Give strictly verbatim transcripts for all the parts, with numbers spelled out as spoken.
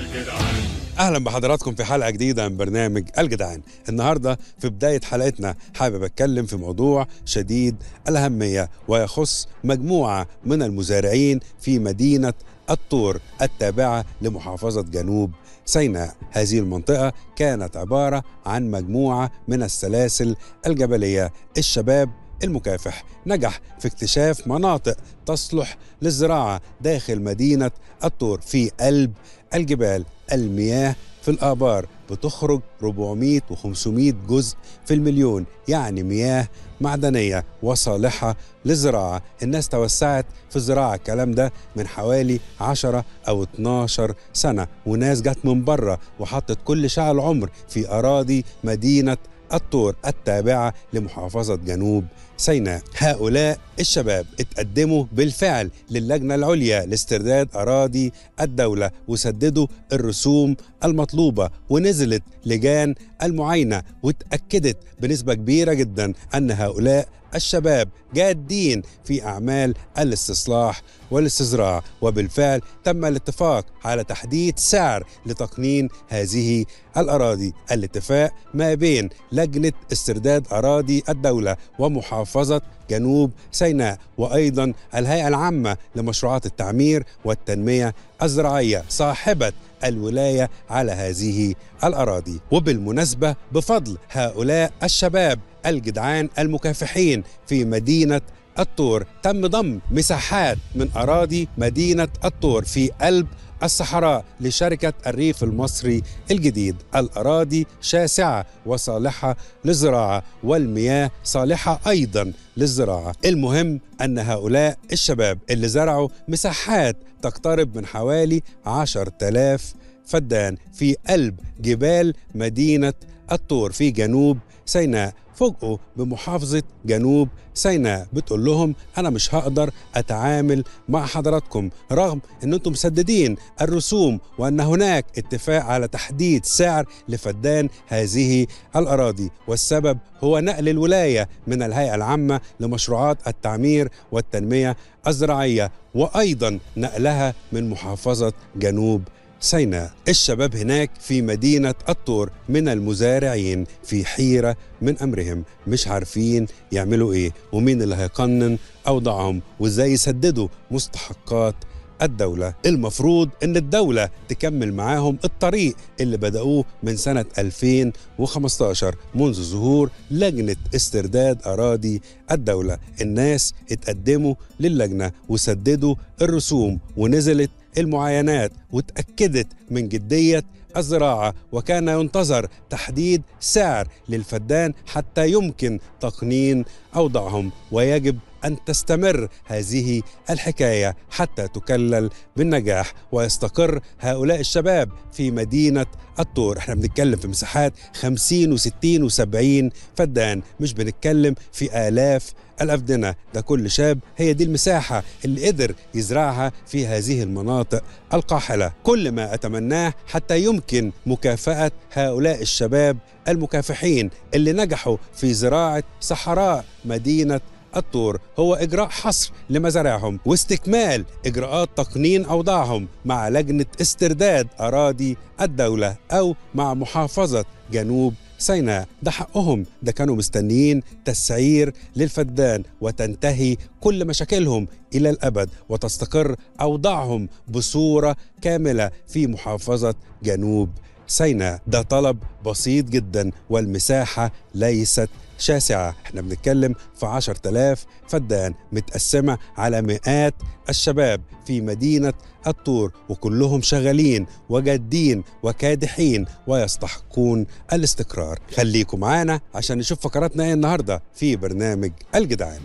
اهلا بحضراتكم في حلقه جديده من برنامج الجدعان. النهارده في بدايه حلقتنا حابب اتكلم في موضوع شديد الاهميه ويخص مجموعه من المزارعين في مدينه الطور التابعه لمحافظه جنوب سيناء. هذه المنطقه كانت عباره عن مجموعه من السلاسل الجبليه. الشباب المكافح نجح في اكتشاف مناطق تصلح للزراعه داخل مدينه الطور في قلب الجبال. المياه في الآبار بتخرج أربعمائة وخمسمائة جزء في المليون، يعني مياه معدنية وصالحة للزراعة. الناس توسعت في الزراعة الكلام ده من حوالي عشرة أو اتناشر سنة، وناس جت من بره وحطت كل شعر العمر في أراضي مدينة الطور التابعة لمحافظة جنوب سيناء. هؤلاء الشباب اتقدموا بالفعل للجنة العليا لاسترداد أراضي الدولة وسددوا الرسوم المطلوبة، ونزلت لجان المعاينة واتأكدت بنسبة كبيرة جدا أن هؤلاء الشباب جادين في أعمال الاستصلاح والاستصراع. وبالفعل تم الاتفاق على تحديد سعر لتقنين هذه الأراضي. الاتفاق ما بين لجنة استرداد أراضي الدولة ومحافظة جنوب سيناء وأيضا الهيئة العامة لمشروعات التعمير والتنمية الزراعية صاحبة الولاية على هذه الأراضي. وبالمناسبة بفضل هؤلاء الشباب الجدعان المكافحين في مدينة الطور تم ضم مساحات من أراضي مدينة الطور في قلب الصحراء لشركة الريف المصري الجديد. الأراضي شاسعة وصالحة للزراعة، والمياه صالحة أيضا للزراعة. المهم أن هؤلاء الشباب اللي زرعوا مساحات تقترب من حوالي عشرة آلاف فدان في قلب جبال مدينة الطور في جنوب سيناء فوجئوا بمحافظة جنوب سيناء بتقول لهم أنا مش هقدر أتعامل مع حضراتكم رغم أن أنتم مسددين الرسوم وأن هناك اتفاق على تحديد سعر لفدان هذه الأراضي، والسبب هو نقل الولاية من الهيئة العامة لمشروعات التعمير والتنمية الزراعية وأيضا نقلها من محافظة جنوب سيناء. الشباب هناك في مدينة الطور من المزارعين في حيرة من أمرهم، مش عارفين يعملوا إيه ومين اللي هيقنن أوضاعهم وإزاي يسددوا مستحقات الدولة. المفروض أن الدولة تكمل معاهم الطريق اللي بدأوه من سنة ألفين وخمستاشر منذ ظهور لجنة استرداد أراضي الدولة. الناس اتقدموا للجنة وسددوا الرسوم ونزلت المعاينات وتأكدت من جدية الزراعة، وكان ينتظر تحديد سعر للفدان حتى يمكن تقنين أوضاعهم. ويجب أن تستمر هذه الحكاية حتى تكلل بالنجاح ويستقر هؤلاء الشباب في مدينة الطور. احنا بنتكلم في مساحات خمسين وستين وسبعين فدان، مش بنتكلم في آلاف الأفدنة. ده كل شاب هي دي المساحة اللي قدر يزرعها في هذه المناطق القاحلة. كل ما أتمناه حتى يمكن مكافأة هؤلاء الشباب المكافحين اللي نجحوا في زراعة صحراء مدينة الطور هو إجراء حصر لمزارعهم واستكمال إجراءات تقنين أوضاعهم مع لجنة استرداد أراضي الدولة أو مع محافظة جنوب سيناء. ده حقهم، ده كانوا مستنيين تسعير للفدان وتنتهي كل مشاكلهم إلى الأبد وتستقر أوضاعهم بصورة كاملة في محافظة جنوب سيناء. ده طلب بسيط جدا والمساحة ليست شاسعة. احنا بنتكلم في عشرة آلاف فدان متقسمة على مئات الشباب في مدينة الطور وكلهم شغالين وجادين وكادحين ويستحقون الاستقرار. خليكم معانا عشان نشوف فقراتنا ايه النهاردة في برنامج الجدعان.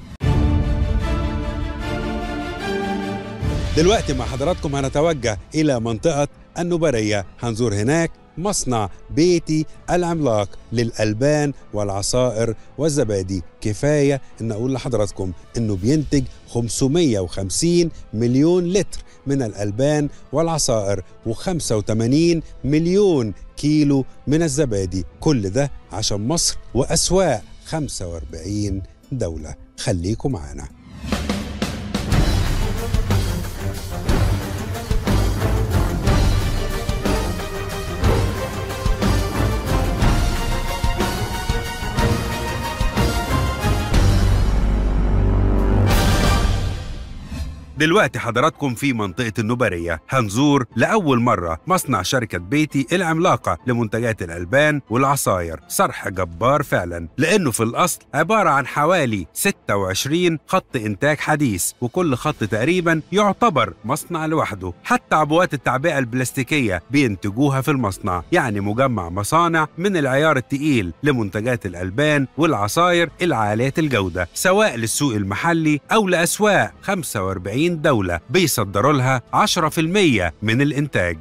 دلوقتي مع حضراتكم هنتوجه إلى منطقة النوبرية، هنزور هناك مصنع بيتي العملاق للألبان والعصائر والزبادي. كفاية إن أقول لحضراتكم إنه بينتج خمسمائة وخمسين مليون لتر من الألبان والعصائر وخمسة وثمانين مليون كيلو من الزبادي، كل ده عشان مصر وأسواق خمسة وأربعين دولة. خليكم معانا. دلوقتي حضراتكم في منطقة النوبارية هنزور لأول مرة مصنع شركة بيتي العملاقة لمنتجات الألبان والعصاير. صرح جبار فعلا، لأنه في الأصل عبارة عن حوالي ستة وعشرين خط إنتاج حديث، وكل خط تقريبا يعتبر مصنع لوحده. حتى عبوات التعبئة البلاستيكية بينتجوها في المصنع، يعني مجمع مصانع من العيار التقيل لمنتجات الألبان والعصاير العالية الجودة، سواء للسوق المحلي أو لأسواق خمسة وأربعين دولة بيصدروا لها عشرة في المية من الإنتاج.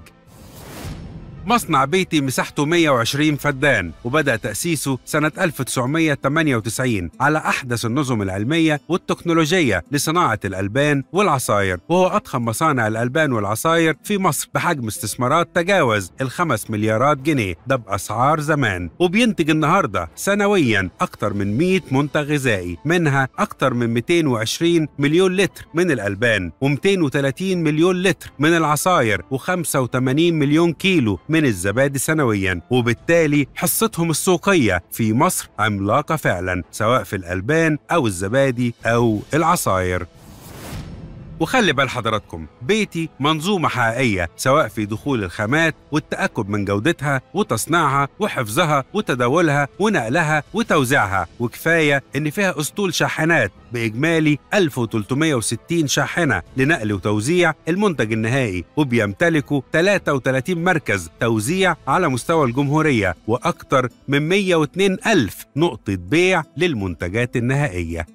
مصنع بيتي مساحته مئة وعشرين فدان، وبدأ تأسيسه سنة ألف وتسعمئة وثمانية وتسعين على أحدث النظم العلمية والتكنولوجية لصناعة الألبان والعصاير، وهو أضخم مصانع الألبان والعصاير في مصر بحجم استثمارات تجاوز الخمس مليارات جنيه، ده بأسعار زمان. وبينتج النهاردة سنوياً أكتر من مئة منتج غذائي، منها أكتر من مئتين وعشرين مليون لتر من الألبان ومئتين وثلاثين مليون لتر من العصاير وخمسة وثمانين مليون كيلو من الزبادي سنوياً. وبالتالي حصتهم السوقية في مصر عملاقة فعلاً، سواء في الألبان أو الزبادي أو العصاير. وخلي بال حضراتكم، بيتي منظومة حقيقية، سواء في دخول الخامات والتأكد من جودتها وتصنيعها وحفظها وتداولها ونقلها وتوزيعها. وكفاية إن فيها أسطول شاحنات بإجمالي ألف وثلاثمئة وستين شاحنة لنقل وتوزيع المنتج النهائي، وبيمتلكوا ثلاثة وثلاثين مركز توزيع على مستوى الجمهورية، وأكثر من مئة واثنين ألف نقطة بيع للمنتجات النهائية.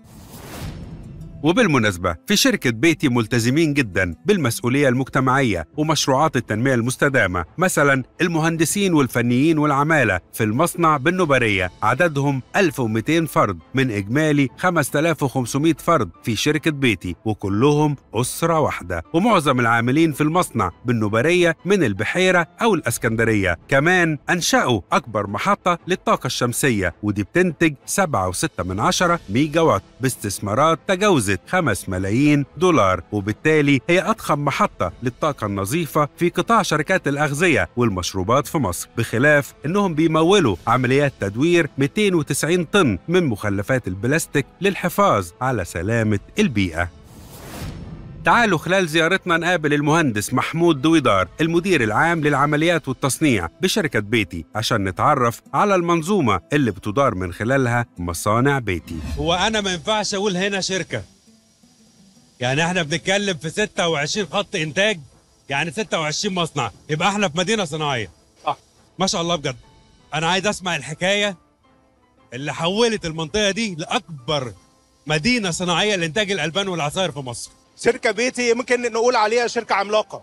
وبالمناسبة في شركة بيتي ملتزمين جدا بالمسؤولية المجتمعية ومشروعات التنمية المستدامة. مثلا المهندسين والفنيين والعمالة في المصنع بالنوبارية عددهم ألف ومئتين فرد من إجمالي خمسة آلاف وخمسمئة فرد في شركة بيتي، وكلهم أسرة واحدة. ومعظم العاملين في المصنع بالنوبارية من البحيرة أو الأسكندرية. كمان أنشأوا أكبر محطة للطاقة الشمسية، ودي بتنتج سبعة فاصلة ستة من عشرة ميجا وات باستثمارات تجاوزت خمسة ملايين دولار، وبالتالي هي أضخم محطة للطاقة النظيفة في قطاع شركات الأغذية والمشروبات في مصر، بخلاف أنهم بيمولوا عمليات تدوير مئتين وتسعين طن من مخلفات البلاستيك للحفاظ على سلامة البيئة. تعالوا خلال زيارتنا نقابل المهندس محمود دويدار، المدير العام للعمليات والتصنيع بشركة بيتي، عشان نتعرف على المنظومة اللي بتدار من خلالها مصانع بيتي. هو أنا ما ينفعش أقول هنا شركة، يعني احنا بنتكلم في ستة وعشرين خط إنتاج، يعني ستة وعشرين مصنع، يبقى احنا في مدينة صناعية. صح ما شاء الله بجد. أنا عايز أسمع الحكاية اللي حولت المنطقة دي لأكبر مدينة صناعية لإنتاج الألبان والعصائر في مصر. شركة بيتي ممكن نقول عليها شركة عملاقة.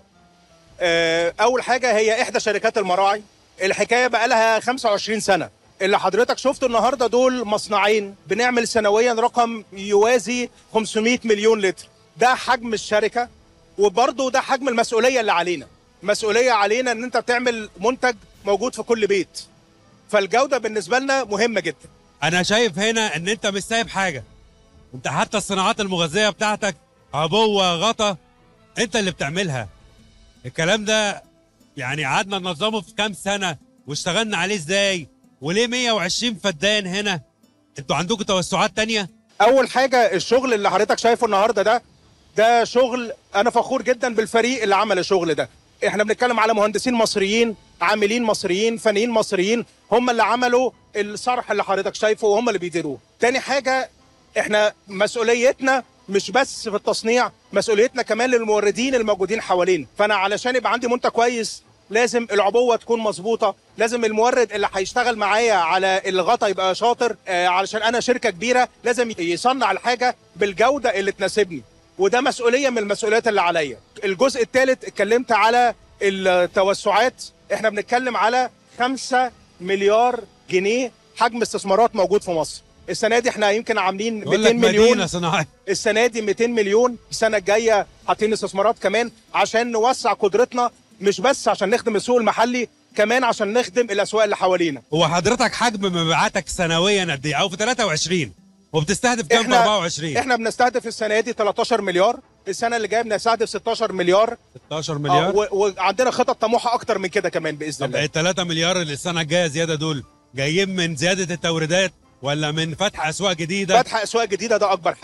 أول حاجة هي إحدى شركات المراعي، الحكاية بقى لها خمسة وعشرين سنة. اللي حضرتك شفته النهاردة دول مصنعين بنعمل سنويا رقم يوازي خمسمئة مليون لتر. ده حجم الشركة، وبرضه ده حجم المسؤولية اللي علينا. مسؤولية علينا إن أنت بتعمل منتج موجود في كل بيت، فالجودة بالنسبة لنا مهمة جدا. أنا شايف هنا إن أنت مش سايب حاجة، أنت حتى الصناعات المغذية بتاعتك عبوة غطا انت اللي بتعملها. الكلام ده يعني قعدنا ننظمه في كام سنة واشتغلنا عليه ازاي؟ وليه مئة وعشرين فدان هنا؟ انتوا عندكم توسعات تانية؟ اول حاجة الشغل اللي حضرتك شايفه النهاردة ده ده شغل انا فخور جدا بالفريق اللي عمل الشغل ده. احنا بنتكلم على مهندسين مصريين، عاملين مصريين، فنيين مصريين، هم اللي عملوا الصرح اللي حضرتك شايفه وهم اللي بيديروه. تاني حاجة احنا مسؤوليتنا مش بس في التصنيع، مسؤوليتنا كمان للموردين الموجودين حوالينا. فانا علشان يبقى عندي منتج كويس لازم العبوه تكون مظبوطه، لازم المورد اللي هيشتغل معايا على الغطا يبقى شاطر. آه علشان انا شركه كبيره لازم يصنع الحاجه بالجوده اللي تناسبني، وده مسؤوليه من المسؤوليات اللي عليا. الجزء الثالث اتكلمت على التوسعات. احنا بنتكلم على خمسة مليار جنيه حجم استثمارات موجود في مصر. السنه دي احنا يمكن عاملين مئتين مليون صناعي. السنه دي مئتين مليون، السنه الجايه حاطين استثمارات كمان عشان نوسع قدرتنا، مش بس عشان نخدم السوق المحلي، كمان عشان نخدم الاسواق اللي حوالينا. هو حضرتك حجم مبيعاتك سنويا قد ايه؟ او في ثلاثة وعشرين وبتستهدف كام في أربعة وعشرين؟ احنا بنستهدف السنه دي ثلاثة عشر مليار، السنه اللي جايه بنستهدف ستاشر مليار. ستاشر مليار آه وعندنا خطط طموحه اكتر من كده كمان باذن الله. طب ال ثلاثة مليار اللي السنه الجايه زياده دول جايين من زياده التوريدات ولا من فتح اسواق جديده؟ فتح اسواق جديده ده اكبر حاجه.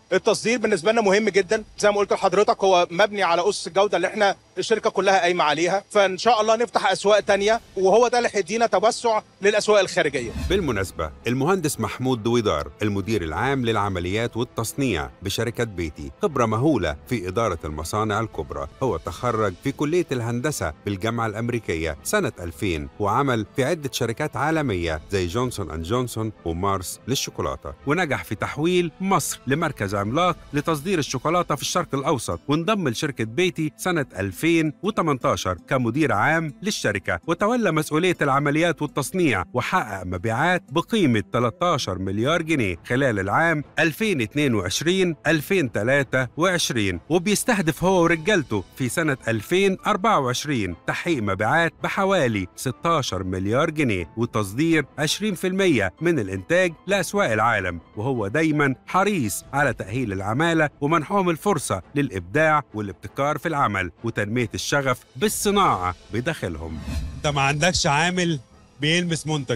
التصدير بالنسبه لنا مهم جدا، زي ما قلت لحضرتك هو مبني على اسس الجوده اللي احنا الشركه كلها قايمه عليها، فان شاء الله نفتح اسواق تانية وهو ده اللي هيدينا توسع للاسواق الخارجيه. بالمناسبة المهندس محمود دويدار المدير العام للعمليات والتصنيع بشركة بيتي خبرة مهولة في إدارة المصانع الكبرى. هو تخرج في كلية الهندسة بالجامعة الأمريكية سنة ألفين وعمل في عدة شركات عالمية زي جونسون أند جونسون ومارس للشوكولاتة، ونجح في تحويل مصر لمركز عملاق لتصدير الشوكولاتة في الشرق الأوسط، وانضم لشركة بيتي سنة ألفين وثمانية عشر كمدير عام للشركة، وتولى مسؤولية العمليات والتصنيع، وحقق مبيعات بقيمة ثلاثة عشر مليار جنيه خلال العام ألفين واثنين وعشرين ألفين وثلاثة وعشرين، وبيستهدف هو ورجالته في سنة ألفين وأربعة وعشرين تحقيق مبيعات بحوالي ستة عشر مليار جنيه وتصدير عشرين بالمئة من الإنتاج لأسواق العالم، وهو دايما حريص على تأهيل العمالة ومنحهم الفرصة للإبداع والابتكار في العمل وتنمية الشغف بالصناعة بداخلهم. انت ما عندكش عامل بيلمس منتج،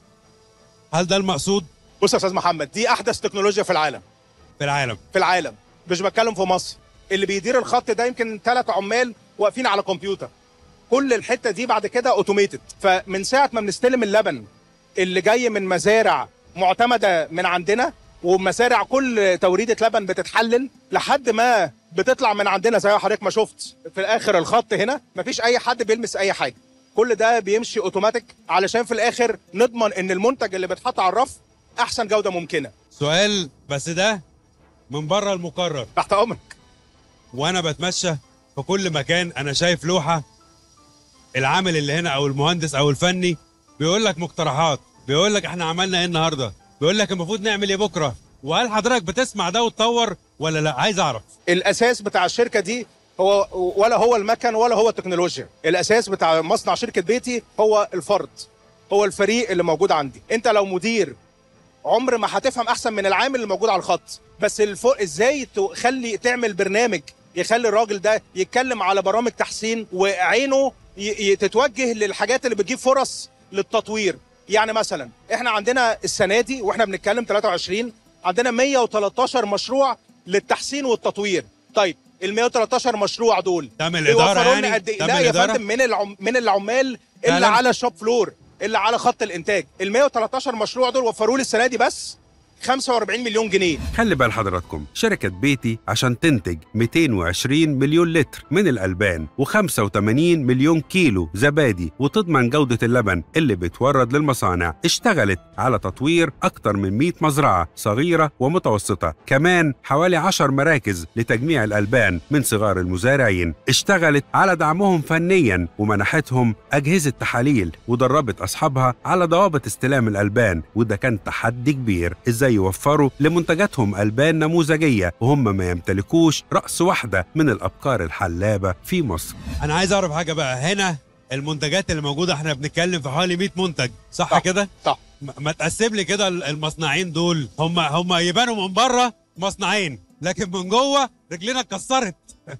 هل ده المقصود؟ بص يا استاذ محمد، دي احدث تكنولوجيا في العالم في العالم في العالم مش بتكلم في مصر. اللي بيدير الخط ده يمكن ثلاث عمال واقفين على كمبيوتر، كل الحته دي بعد كده اوتوميتد. فمن ساعه ما بنستلم اللبن اللي جاي من مزارع معتمده من عندنا، ومزارع كل توريده لبن بتتحلل لحد ما بتطلع من عندنا زي ما حضرتك ما شفت في الاخر الخط هنا، مفيش اي حد بيلمس اي حاجه، كل ده بيمشي اوتوماتيك علشان في الاخر نضمن ان المنتج اللي بيتحط على الرف احسن جوده ممكنه. سؤال بس ده من بره المقرر، تحت امرك. وانا بتمشى في كل مكان انا شايف لوحه، العامل اللي هنا او المهندس او الفني بيقول لك مقترحات، بيقول لك احنا عملنا ايه النهارده، بيقول لك المفروض نعمل ايه بكره، وهل حضرتك بتسمع ده وتطور ولا لا؟ عايز اعرف. الاساس بتاع الشركه دي هو ولا هو المكن ولا هو التكنولوجيا، الاساس بتاع مصنع شركه بيتي هو الفرد، هو الفريق اللي موجود عندي. انت لو مدير عمر ما هتفهم احسن من العامل اللي موجود على الخط، بس الفوق ازاي تخلي تعمل برنامج يخلي الراجل ده يتكلم على برامج تحسين وعينه تتوجه للحاجات اللي بتجيب فرص للتطوير. يعني مثلا احنا عندنا السنه دي واحنا بنتكلم ثلاثة وعشرين عندنا مية وتلتاشر مشروع للتحسين والتطوير. طيب ال مية وتلتاشر مشروع دول تم الاداره يعني قد إيه؟ لا يا فندم، من العم... من العمال اللي على الشوب فلور اللي على خط الانتاج. ال مية وتلتاشر مشروع دول وفروا لي السنه دي بس خمسة وأربعين مليون جنيه. خلي بال حضراتكم، شركة بيتي عشان تنتج مئتين وعشرين مليون لتر من الألبان وخمسة وثمانين مليون كيلو زبادي وتضمن جودة اللبن اللي بيتورد للمصانع، اشتغلت على تطوير أكتر من مئة مزرعة صغيرة ومتوسطة، كمان حوالي عشر مراكز لتجميع الألبان من صغار المزارعين، اشتغلت على دعمهم فنيا ومنحتهم أجهزة تحاليل ودربت أصحابها على ضوابط استلام الألبان، وده كان تحدي كبير ازاي يوفروا لمنتجاتهم ألبان نموذجية وهم ما يمتلكوش رأس واحدة من الأبقار الحلابة في مصر. انا عايز اعرف حاجه بقى، هنا المنتجات اللي موجوده احنا بنتكلم في حوالي مئة منتج، صح, صح كده؟ صح. ما تقسم لي كده المصنعين دول، هم هم يبانوا من بره مصنعين لكن من جوه رجلينا اتكسرت.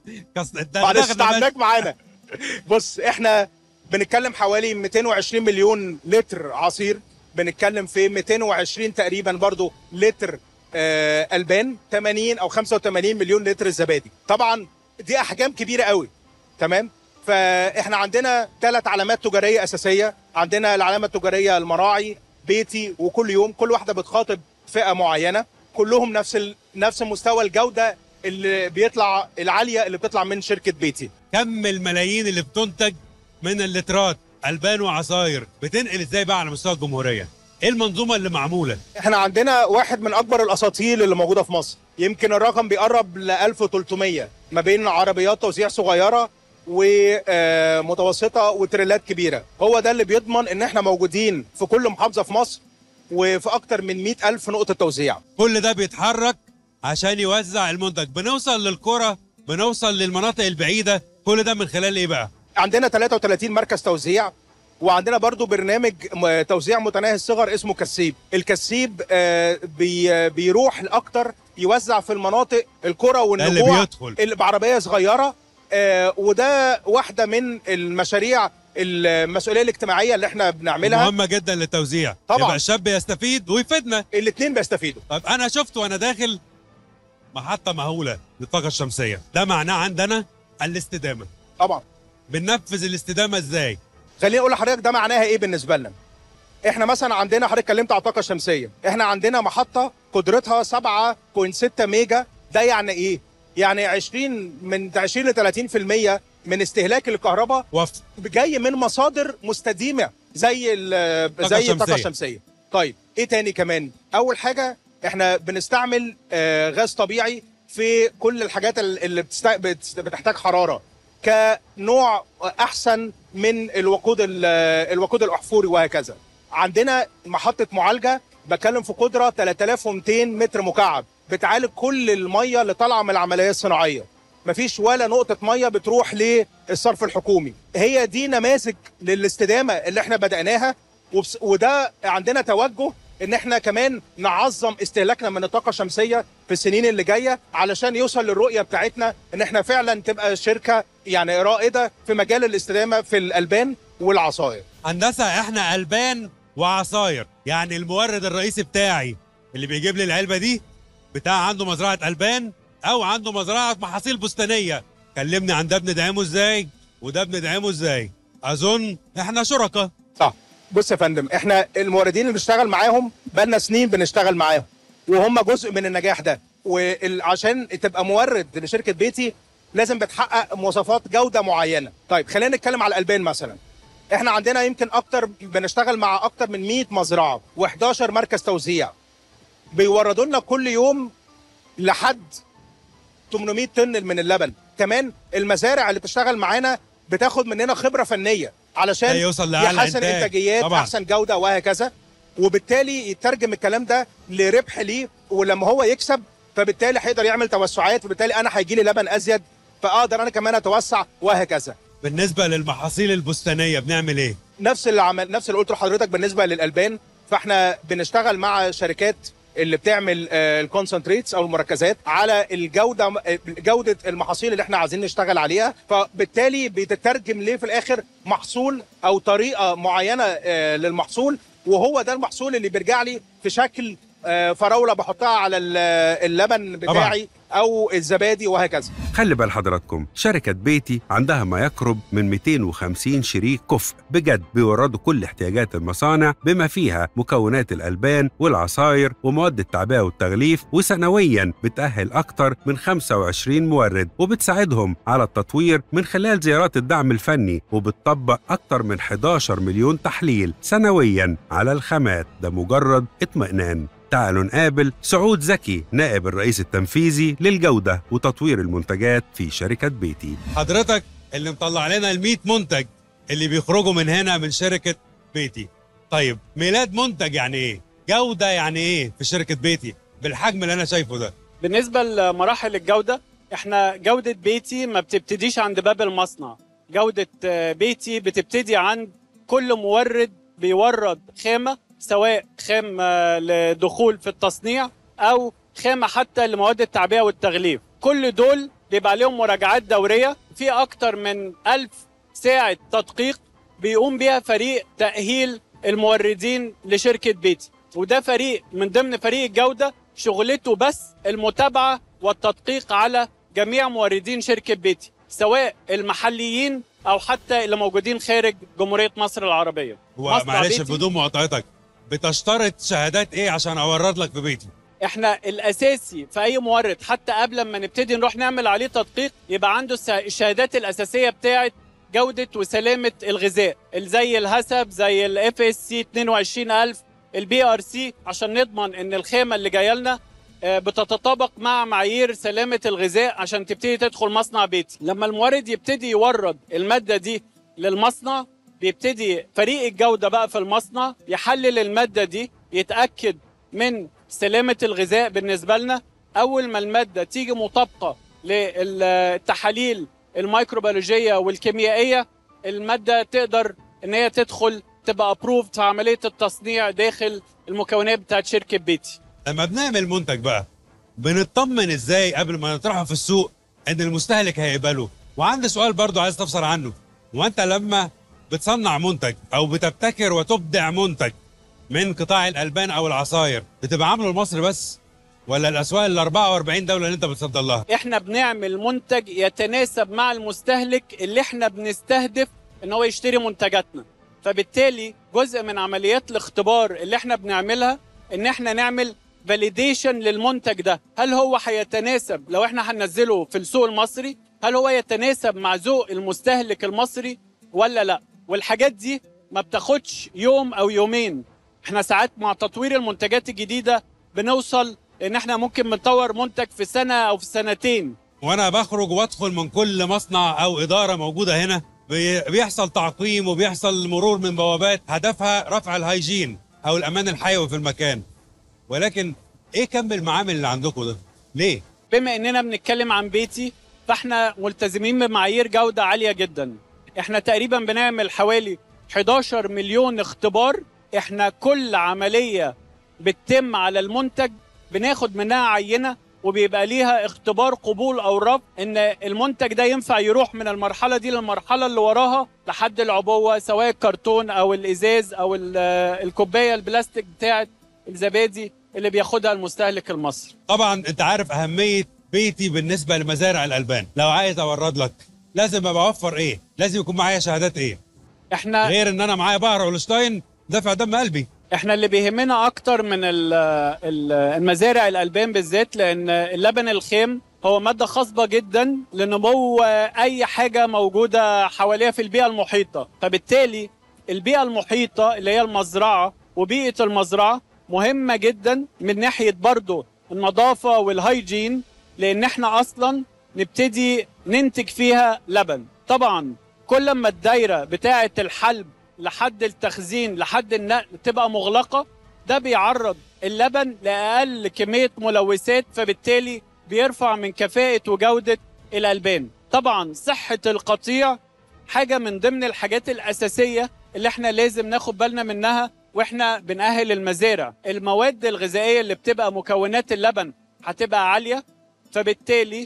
معلش تعبناك معانا. بص احنا بنتكلم حوالي مئتين وعشرين مليون لتر عصير، بنتكلم في مئتين وعشرين تقريبا برضو لتر آه البان، ثمانين او خمسة وثمانين مليون لتر الزبادي. طبعا دي احجام كبيره قوي، تمام؟ فاحنا عندنا ثلاث علامات تجاريه اساسيه، عندنا العلامه التجاريه المراعي، بيتي، وكل يوم، كل واحده بتخاطب فئه معينه، كلهم نفس ال... نفس مستوى الجوده اللي بيطلع العاليه اللي بتطلع من شركه بيتي. كم الملايين اللي بتنتج من اللترات البان وعصاير بتنقل ازاي بقى على مستوى الجمهوريه؟ ايه المنظومه اللي معموله؟ احنا عندنا واحد من اكبر الاساطيل اللي موجوده في مصر، يمكن الرقم بيقرب ل ألف وثلاثمئة، ما بين عربيات توزيع صغيره ومتوسطه وتريلات كبيره. هو ده اللي بيضمن ان احنا موجودين في كل محافظه في مصر وفي اكتر من مئة ألف نقطه توزيع. كل ده بيتحرك عشان يوزع المنتج، بنوصل للقرى، بنوصل للمناطق البعيده، كل ده من خلال ايه بقى؟ عندنا ثلاثة وثلاثين مركز توزيع، وعندنا برضو برنامج توزيع متناهي الصغر اسمه كسيب. الكسيب بي بيروح لاكتر يوزع في المناطق القرى والنجوع اللي بيدخل اللي بعربيه صغيره، وده واحده من المشاريع المسؤوليه الاجتماعيه اللي احنا بنعملها، مهمه جدا للتوزيع. طبعا يبقى الشاب يستفيد ويفيدنا، الاثنين بيستفيدوا. طيب انا شفت وانا داخل محطه مهوله للطاقه الشمسيه، ده معناه عندنا الاستدامه. طبعا. بننفذ الاستدامه ازاي؟ خليني اقول لحضرتك ده معناها ايه بالنسبه لنا. احنا مثلا عندنا، حضرتك اتكلمت على الطاقه الشمسيه، احنا عندنا محطه قدرتها سبعة فاصلة ستة ميجا. ده يعني ايه؟ يعني عشرين من عشرين ل ثلاثين في المية من استهلاك الكهرباء وفر جاي من مصادر مستديمه زي ال- زي الطاقه الشمسيه. طيب ايه تاني كمان؟ اول حاجه احنا بنستعمل آه، غاز طبيعي في كل الحاجات ال- اللي بتست- بتست- بتحتاج حراره كنوع احسن من الوقود ال- الوقود الاحفوري وهكذا. عندنا محطه معالجه بتكلم في قدره ثلاثة آلاف ومئتين متر مكعب، بتعالج كل الميه اللي طالعه من العمليه الصناعيه. مفيش ولا نقطه ميه بتروح للصرف الحكومي. هي دي نماذج للاستدامه اللي احنا بدأناها، وبس- وده عندنا توجه ان احنا كمان نعظم استهلاكنا من الطاقه الشمسيه في السنين اللي جايه، علشان يوصل للرؤيه بتاعتنا ان احنا فعلا تبقى شركه يعني رائده في مجال الاستدامه في الالبان والعصائر. هندسه احنا البان وعصاير، يعني المورد الرئيسي بتاعي اللي بيجيب لي العلبه دي بتاع عنده مزرعه البان او عنده مزرعه محاصيل بستانيه. كلمني عن ده بندعمه ازاي وده بندعمه ازاي. اظن احنا شركاء. صح. بص يا فندم، احنا الموردين اللي بنشتغل معاهم بقالنا سنين بنشتغل معاهم، وهم جزء من النجاح ده. وعشان تبقى مورد لشركه بيتي لازم بتحقق مواصفات جوده معينه. طيب خلينا نتكلم على الالبان مثلا. احنا عندنا يمكن اكتر، بنشتغل مع اكتر من مئة مزرعه و11 مركز توزيع، بيوردوا لنا كل يوم لحد ثمانمئة طن من اللبن. كمان المزارع اللي بتشتغل معانا بتاخد مننا خبره فنيه علشان يوصل لأعلى يحسن إنتاج. انتاجيات، طبعاً. احسن جوده وهكذا، وبالتالي يترجم الكلام ده لربح ليه، ولما هو يكسب فبالتالي هيقدر يعمل توسعات، وبالتالي انا هيجي لي لبن ازيد فاقدر انا كمان اتوسع وهكذا. بالنسبه للمحاصيل البستانيه بنعمل ايه؟ نفس اللي عمل نفس اللي قلته لحضرتك بالنسبه للالبان. فاحنا بنشتغل مع شركات اللي بتعمل الكونسنتريتس او المركزات على الجوده، جوده المحاصيل اللي احنا عايزين نشتغل عليها، فبالتالي بتترجم ليه في الاخر محصول او طريقه معينه آه، للمحصول، وهو ده المحصول اللي بيرجع لي في شكل آه، فراوله بحطها على ال- اللبن بتاعي او الزبادي وهكذا. خلي بال حضراتكم، شركة بيتي عندها ما يقرب من مئتين وخمسين شريك كفء بجد بيوردوا كل احتياجات المصانع بما فيها مكونات الألبان والعصاير ومواد التعبئة والتغليف، وسنوياً بتأهل أكتر من خمسة وعشرين مورد وبتساعدهم على التطوير من خلال زيارات الدعم الفني، وبتطبق أكتر من إحدى عشر مليون تحليل سنوياً على الخامات. ده مجرد اطمئنان. تعالوا نقابل سعود زكي، نائب الرئيس التنفيذي للجودة وتطوير المنتجات في شركة بيتي. حضرتك اللي مطلع لنا ال مئة منتج اللي بيخرجوا من هنا من شركه بيتي. طيب ميلاد منتج يعني ايه؟ جوده يعني ايه في شركه بيتي بالحجم اللي انا شايفه ده؟ بالنسبة لمراحل الجودة، احنا جودة بيتي ما بتبتديش عند باب المصنع. جودة آه، بيتي بتبتدي عند كل مورد بيورد خامة، سواء خامة لدخول في التصنيع أو خامة حتى لمواد التعبئة والتغليف. كل دول بيبقى عليهم مراجعات دورية في أكتر من ألف ساعة تدقيق بيقوم بيها فريق تأهيل الموردين لشركة بيتي، وده فريق من ضمن فريق الجودة شغلته بس المتابعة والتدقيق على جميع موردين شركة بيتي، سواء المحليين أو حتى اللي موجودين خارج جمهورية مصر العربية. هو مصنع معلش بيتي بدون مقاطعتك، بتشترط شهادات ايه عشان اورد لك في بيتي؟ احنا الاساسي في اي مورد حتى قبل ما نبتدي نروح نعمل عليه تدقيق يبقى عنده الس- الشهادات الاساسيه بتاعه جوده وسلامه الغذاء، زي الهسب، زي الاف اس سي اثنين وعشرين ألف، البي ار سي، عشان نضمن ان الخامه اللي جايه لنا آه، بتتطابق مع معايير سلامه الغذاء عشان تبتدي تدخل مصنع بيتي. لما المورد يبتدي يورد الماده دي للمصنع، بيبتدي فريق الجوده بقى في المصنع يحلل الماده دي، يتاكد من سلامة الغذاء بالنسبة لنا. أول ما المادة تيجي مطابقة للتحاليل الميكروبيولوجية والكيميائية، المادة تقدر إن هي تدخل تبقى أبروفد في عملية التصنيع داخل المكونات بتاعت شركة بيتي. لما بنعمل منتج بقى بنطمن ازاي قبل ما نطرحه في السوق ان المستهلك هيقبله؟ وعندي سؤال برضو عايز تفسر عنه. وانت لما بتصنع منتج او بتبتكر وتبدع منتج من قطاع الالبان او العصاير، بتبقى عامله لمصر بس ولا الاسواق ال أربعة وأربعين دوله اللي انت بتصدر لها؟ احنا بنعمل منتج يتناسب مع المستهلك اللي احنا بنستهدف ان هو يشتري منتجاتنا. فبالتالي جزء من عمليات الاختبار اللي احنا بنعملها ان احنا نعمل فاليديشن للمنتج ده، هل هو هيتناسب لو احنا هننزله في السوق المصري، هل هو يتناسب مع ذوق المستهلك المصري ولا لا. والحاجات دي ما بتاخدش يوم او يومين، احنا ساعات مع تطوير المنتجات الجديده بنوصل ان احنا ممكن بنطور منتج في سنه او في سنتين. وانا بخرج وادخل من كل مصنع او اداره موجوده هنا بي- بيحصل تعقيم وبيحصل مرور من بوابات هدفها رفع الهيجين او الامان الحيوي في المكان. ولكن ايه كم المعامل اللي عندكم ده؟ ليه؟ بما اننا بنتكلم عن بيتي فاحنا ملتزمين بمعايير جوده عاليه جدا. احنا تقريبا بنعمل حوالي حداشر مليون اختبار. احنا كل عمليه بتتم على المنتج بناخد منها عينه وبيبقى ليها اختبار قبول او رفض ان المنتج ده ينفع يروح من المرحله دي للمرحله اللي وراها لحد العبوه، سواء الكرتون او الازاز او ال- الكوبايه البلاستيك بتاعت الزبادي اللي بياخدها المستهلك المصري. طبعا انت عارف اهميه بيتي بالنسبه لمزارع الالبان. لو عايز اورد لك لازم ابقى اوفر ايه؟ لازم يكون معايا شهادات ايه؟ احنا غير ان انا معايا بقره هولشتاين دافع دم قلبي. احنا اللي بيهمنا اكتر من ال- ال- المزارع الالبان بالذات، لان اللبن الخام هو ماده خصبه جدا لنمو اي حاجه موجوده حواليها في البيئه المحيطه. فبالتالي البيئه المحيطه اللي هي المزرعه وبيئه المزرعه مهمه جدا من ناحيه برضو النظافه والهيجين، لان احنا اصلا نبتدي ننتج فيها لبن. طبعا كل ما الدايره بتاعه الحلب لحد التخزين لحد النقل تبقى مغلقه، ده بيعرض اللبن لاقل كميه ملوثات، فبالتالي بيرفع من كفاءه وجوده الالبان. طبعا صحه القطيع حاجه من ضمن الحاجات الاساسيه اللي احنا لازم ناخد بالنا منها واحنا بنأهل المزارع. المواد الغذائيه اللي بتبقى مكونات اللبن هتبقى عاليه، فبالتالي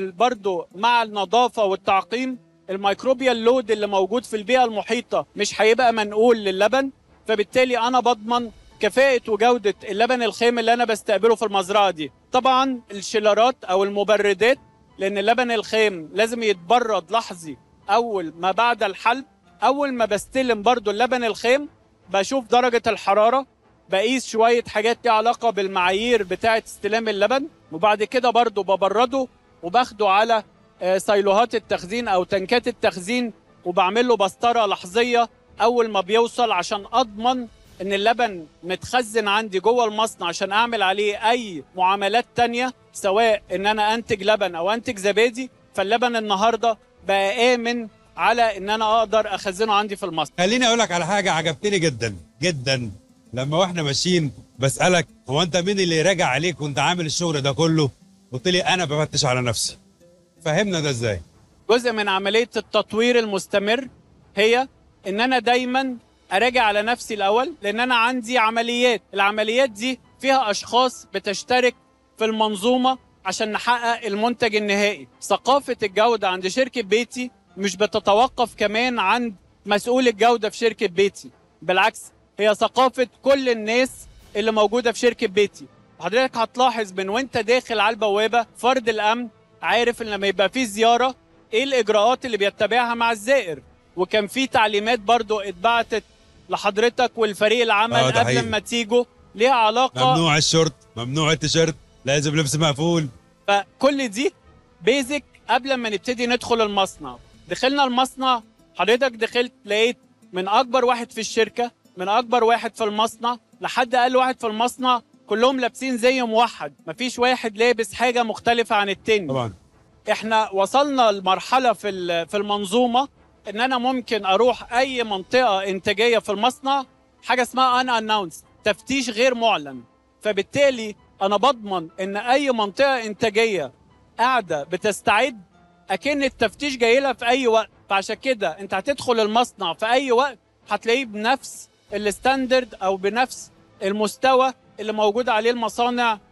برضه مع النظافه والتعقيم الميكروبيال لود اللي موجود في البيئه المحيطه مش هيبقى منقول للبن، فبالتالي انا بضمن كفاءه وجوده اللبن الخام اللي انا بستقبله في المزرعه دي. طبعا الشيلرات او المبردات، لان اللبن الخام لازم يتبرد لحظي اول ما بعد الحلب. اول ما بستلم برضو اللبن الخام بشوف درجه الحراره، بقيس شويه حاجات ليها علاقه بالمعايير بتاعه استلام اللبن، وبعد كده برضو ببرده وباخده على سايلوهات التخزين او تنكات التخزين وبعمل له بسطره لحظيه اول ما بيوصل، عشان اضمن ان اللبن متخزن عندي جوه المصنع عشان اعمل عليه اي معاملات تانية، سواء ان انا انتج لبن او انتج زبادي. فاللبن النهارده بقى امن على ان انا اقدر اخزنه عندي في المصنع. خليني اقول لك على حاجه عجبتني جدا جدا. لما واحنا ماشيين بسالك هو انت مين اللي راجع عليك وانت عامل الشغل ده كله؟ قلت لي انا بفتش على نفسي. فهمنا ده ازاي؟ جزء من عمليه التطوير المستمر هي ان انا دايما اراجع على نفسي الاول، لان انا عندي عمليات، العمليات دي فيها اشخاص بتشترك في المنظومه عشان نحقق المنتج النهائي. ثقافه الجوده عند شركه بيتي مش بتتوقف كمان عند مسؤول الجوده في شركه بيتي، بالعكس هي ثقافه كل الناس اللي موجوده في شركه بيتي. حضرتك هتلاحظ من وانت داخل على البوابه فرد الامن عارف ان لما يبقى في زياره ايه الاجراءات اللي بيتبعها مع الزائر، وكان في تعليمات برضو اتبعتت لحضرتك والفريق العمل آه، ده قبل حقيقي. ما تيجوا ليها علاقه. ممنوع الشورت، ممنوع التيشيرت، لازم لبس مقفول. فكل دي بيزك قبل ما نبتدي ندخل المصنع. دخلنا المصنع، حضرتك دخلت لقيت من اكبر واحد في الشركه، من اكبر واحد في المصنع لحد اقل واحد في المصنع، كلهم لابسين زي موحد، مفيش واحد لابس حاجه مختلفه عن التاني. طبعا احنا وصلنا لمرحله في في المنظومه ان انا ممكن اروح اي منطقه انتاجيه في المصنع، حاجه اسمها ان اناونس، تفتيش غير معلن. فبالتالي انا بضمن ان اي منطقه انتاجيه قاعده بتستعد اكن التفتيش جاي لها في اي وقت. فعشان كده انت هتدخل المصنع في اي وقت هتلاقيه بنفس الستاندرد او بنفس المستوى اللي موجود عليه المصانع